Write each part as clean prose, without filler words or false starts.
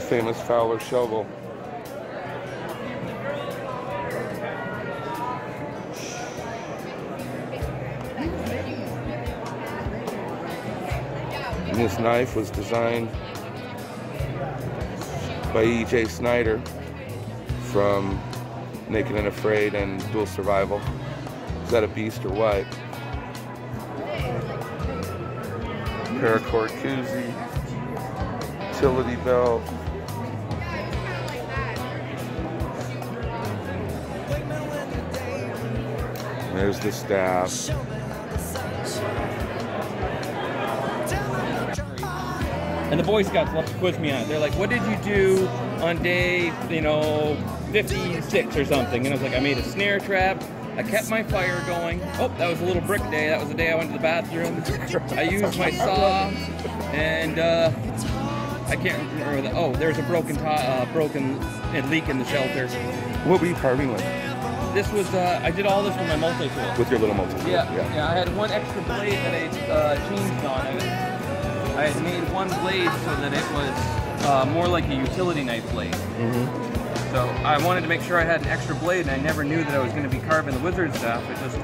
famous Fowler shovel. And this knife was designed by E.J. Snyder from Naked and Afraid and Dual Survival. Is that a beast or what? Paracord koozie, utility belt. There's the staff. And the Boy Scouts love to quiz me on it. They're like, what did you do on day, 56 or something? And I was like, I made a snare trap. I kept my fire going. Oh, that was a little brick day. That was the day I went to the bathroom. I used my saw, and I can't remember that. Oh, there's a broken leak in the shelter. What were you carving with? This was, I did all this with my multi-tool. With your little multi-tool? Yeah. I had one extra blade that I changed on it. I had made one blade so that it was more like a utility knife blade. So I wanted to make sure I had an extra blade, and I never knew that I was going to be carving the wizard stuff. It just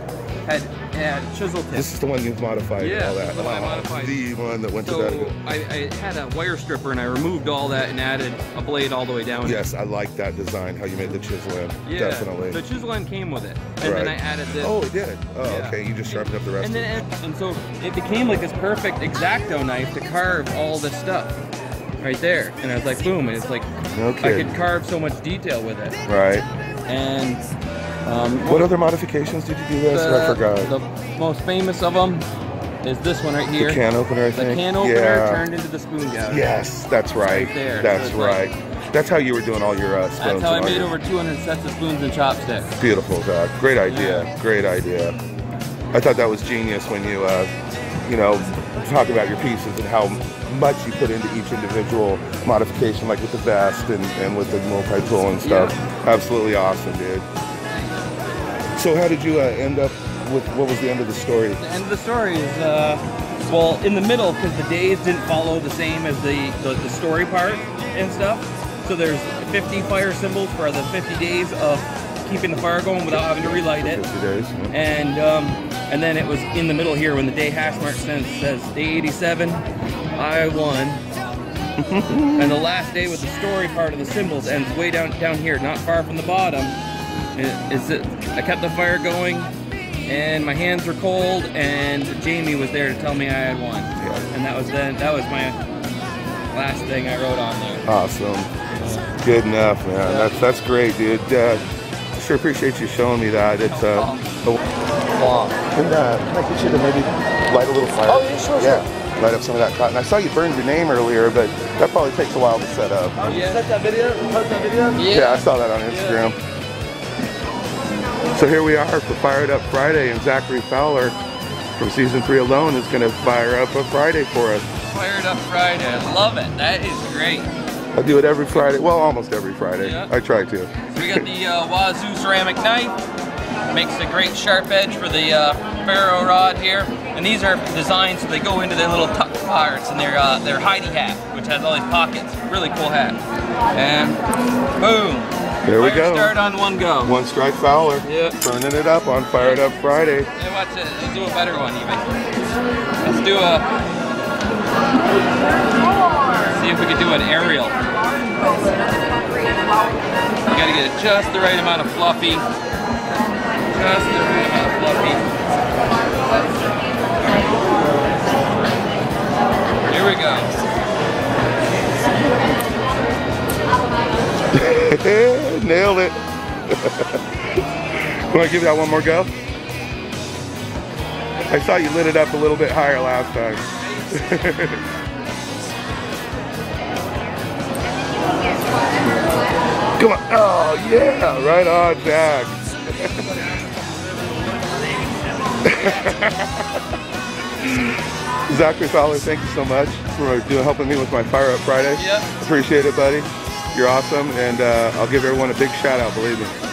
had chisel tips. This is the one you've modified. Yeah, all that. the one I modified. The one that went so to that. I had a wire stripper, and I removed all that and added a blade all the way down. Yes, I like that design, how you made the chisel end. Yeah, definitely. the chisel end came with it, and then I added this. Oh, it did? Oh, yeah. Okay, you just sharpened up the rest and of then, it. And so it became like this perfect X-Acto knife to carve all this stuff right there. And I was like, boom, and it's like, I could carve so much detail with it. Right. And what other modifications did you do this? I forgot. The most famous of them is this one right here. The can opener, I think. The can opener turned into the spoon gouger. Yes, that's right. Right there. That's so right. That's how you were doing all your spoons. That's how I made over 200 sets of spoons and chopsticks. Beautiful, Zach. Great idea. Yeah. Great idea. I thought that was genius when you, talk about your pieces and how much you put into each individual modification, like with the vest and with the multi-tool and stuff. Yeah. Absolutely awesome, dude. So how did you end up with, what was the end of the story? The end of the story is, well, in the middle, because the days didn't follow the same as the story part and stuff. So there's 50 fire symbols for the 50 days of keeping the fire going without having to relight it. 50 days. Yeah. And then it was in the middle here when the day hash mark says day 87, I won. And the last day with the story part of the symbols ends way down here, not far from the bottom. I kept the fire going, and my hands were cold, and Jamie was there to tell me I had won. Yeah. And that was my last thing I wrote on there. Awesome. Good enough, man. Yeah. That's great, dude. I sure appreciate you showing me that. It's Can I get you to maybe light a little fire? Oh, yeah, sure. Yeah, light up some of that cotton. I saw you burned your name earlier, but that probably takes a while to set up. Oh, you set that video? Post that video? Yeah, I saw that on Instagram. Yeah. So here we are for Fired Up Friday, and Zachary Fowler from Season 3 alone is going to fire up a Friday for us. Fired Up Friday. I love it. That is great. I do it every Friday. Well, almost every Friday. Yeah. I try to. So we got the Wazoo ceramic knife. Makes a great sharp edge for the ferro rod here. And these are designed so they go into their little tuck parts and their hidey hat, which has all these pockets. Really cool hat. And boom. There we go. Start on one go. One strike Fowler. Yep. Burning it up on Fired Up Friday. Yeah, watch it. Let's do a better one even. Let's do a... See if we can do an aerial. You gotta get it just the right amount of fluffy. Just the right amount of fluffy. Here we go. Nailed it. Want to give that one more go? I saw you lit it up a little bit higher last time. Come on. Oh, yeah. Right on, Jack. Zachary Fowler, thank you so much for helping me with my Fire Up Friday. Yep. Appreciate it, buddy. You're awesome, and I'll give everyone a big shout out, believe me.